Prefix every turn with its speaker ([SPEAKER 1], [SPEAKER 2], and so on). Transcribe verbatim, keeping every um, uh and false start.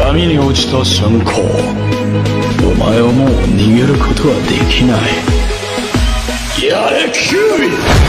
[SPEAKER 1] 闇に落ちた瞬間、お前はもう逃げることはできない。やれキュウリ。